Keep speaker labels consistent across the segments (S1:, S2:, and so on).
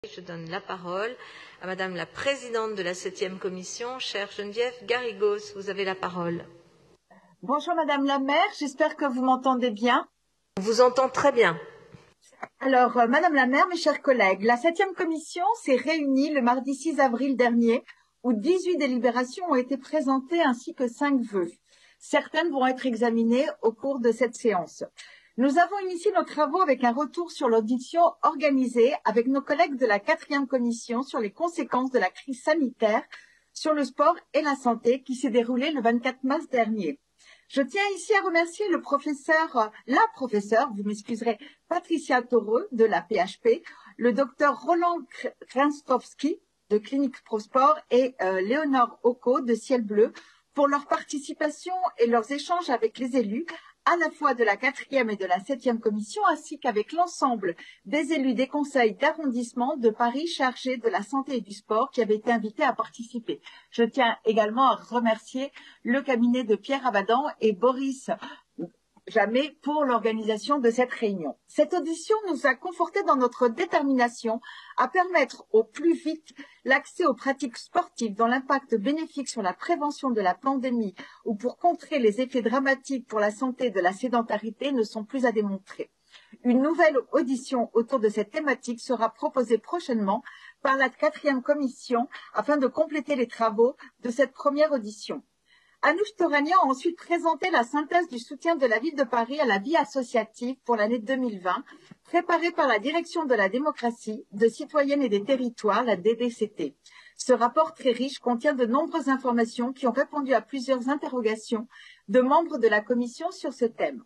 S1: Je donne la parole à Madame la Présidente de la 7e Commission, chère Geneviève Garrigos. Vous avez la parole.
S2: Bonjour Madame la maire, j'espère que vous m'entendez bien.
S1: On vous entend très bien.
S2: Alors, Madame la maire, mes chers collègues, la 7e Commission s'est réunie le mardi 6 avril dernier où 18 délibérations ont été présentées ainsi que 5 vœux. Certaines vont être examinées au cours de cette séance. Nous avons initié nos travaux avec un retour sur l'audition organisée avec nos collègues de la 4e Commission sur les conséquences de la crise sanitaire sur le sport et la santé qui s'est déroulée le 24 mars dernier. Je tiens ici à remercier la professeure, vous m'excuserez, Patricia Toreux de la PHP, le docteur Roland Kręstowski de Clinique Prosport et Léonore Occo de Ciel Bleu pour leur participation et leurs échanges avec les élus à la fois de la 4e et de la 7e commission, ainsi qu'avec l'ensemble des élus des conseils d'arrondissement de Paris chargés de la santé et du sport qui avaient été invités à participer. Je tiens également à remercier le cabinet de Pierre Abadan et Boris Jamais pour l'organisation de cette réunion. Cette audition nous a confortés dans notre détermination à permettre au plus vite l'accès aux pratiques sportives dont l'impact bénéfique sur la prévention de la pandémie ou pour contrer les effets dramatiques pour la santé de la sédentarité ne sont plus à démontrer. Une nouvelle audition autour de cette thématique sera proposée prochainement par la 4e commission afin de compléter les travaux de cette première audition. Anoush Torania a ensuite présenté la synthèse du soutien de la ville de Paris à la vie associative pour l'année 2020, préparée par la Direction de la démocratie, de citoyennes et des territoires, la DDCT. Ce rapport très riche contient de nombreuses informations qui ont répondu à plusieurs interrogations de membres de la commission sur ce thème.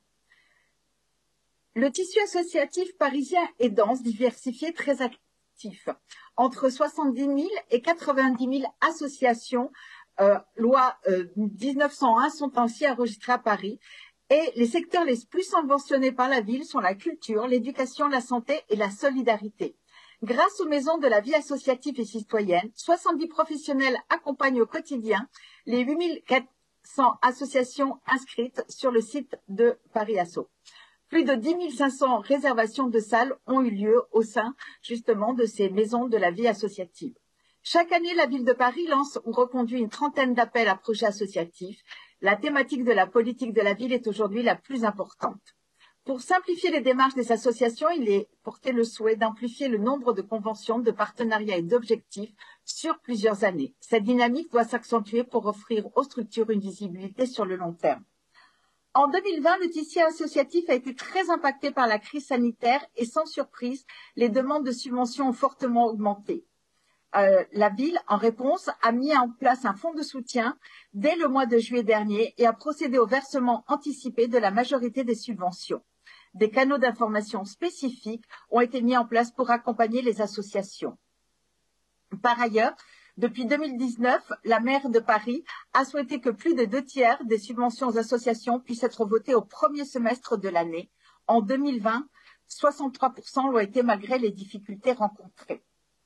S2: Le tissu associatif parisien est dense, diversifié, très actif. Entre 70 000 et 90 000 associations loi 1901 sont ainsi enregistrées à Paris et les secteurs les plus subventionnés par la ville sont la culture, l'éducation, la santé et la solidarité. Grâce aux maisons de la vie associative et citoyenne, 70 professionnels accompagnent au quotidien les 8400 associations inscrites sur le site de Paris Asso. Plus de 10 500 réservations de salles ont eu lieu au sein justement de ces maisons de la vie associative. Chaque année, la ville de Paris lance ou reconduit une trentaine d'appels à projets associatifs. La thématique de la politique de la ville est aujourd'hui la plus importante. Pour simplifier les démarches des associations, il est porté le souhait d'amplifier le nombre de conventions, de partenariats et d'objectifs sur plusieurs années. Cette dynamique doit s'accentuer pour offrir aux structures une visibilité sur le long terme. En 2020, le tissu associatif a été très impacté par la crise sanitaire et sans surprise, les demandes de subventions ont fortement augmenté. La ville, en réponse, a mis en place un fonds de soutien dès le mois de juillet dernier et a procédé au versement anticipé de la majorité des subventions. Des canaux d'information spécifiques ont été mis en place pour accompagner les associations. Par ailleurs, depuis 2019, la maire de Paris a souhaité que plus de 2/3 des subventions aux associations puissent être votées au premier semestre de l'année. En 2020, 63% l'ont été malgré les difficultés rencontrées.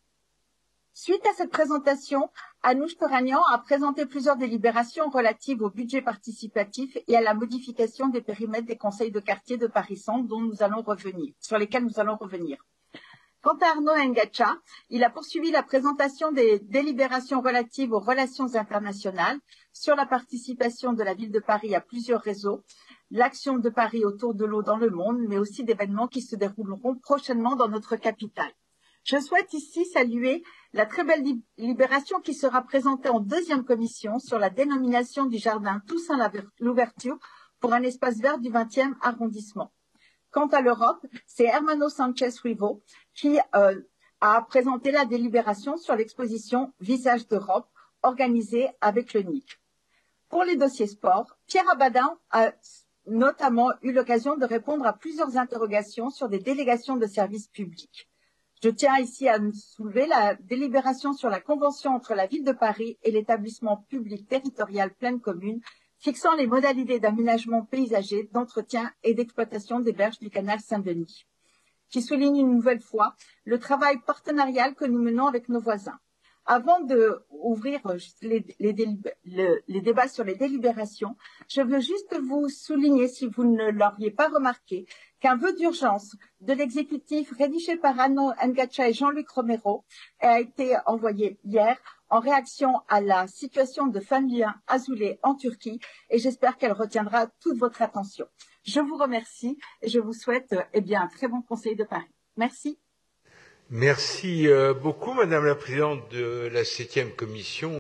S2: Suite à cette présentation, Anoush Toranian a présenté plusieurs délibérations relatives au budget participatif et à la modification des périmètres des conseils de quartier de Paris Centre sur lesquels nous allons revenir. Quant à Arnaud Ngacha, il a poursuivi la présentation des délibérations relatives aux relations internationales sur la participation de la ville de Paris à plusieurs réseaux, l'action de Paris autour de l'eau dans le monde, mais aussi d'événements qui se dérouleront prochainement dans notre capitale. Je souhaite ici saluer la très belle délibération qui sera présentée en 2e commission sur la dénomination du jardin Toussaint l'Ouverture pour un espace vert du 20e arrondissement. Quant à l'Europe, c'est Hermano Sanchez Rivo qui a présenté la délibération sur l'exposition Visage d'Europe organisée avec le NIC. Pour les dossiers sport, Pierre Abadin a notamment eu l'occasion de répondre à plusieurs interrogations sur des délégations de services publics. Je tiens ici à soulever la délibération sur la convention entre la ville de Paris et l'établissement public territorial Pleine Commune fixant les modalités d'aménagement paysager, d'entretien et d'exploitation des berges du canal Saint-Denis, qui souligne une nouvelle fois le travail partenarial que nous menons avec nos voisins. Avant de ouvrir les débats sur les délibérations, je veux juste vous souligner, si vous ne l'auriez pas remarqué, qu'un vœu d'urgence de l'exécutif rédigé par Arnaud Ngacha et Jean-Luc Romero a été envoyé hier en réaction à la situation de Familles Azoulay en Turquie, et j'espère qu'elle retiendra toute votre attention. Je vous remercie et je vous souhaite un très bon Conseil de Paris. Merci.
S3: Merci beaucoup, Madame la Présidente de la 7e Commission.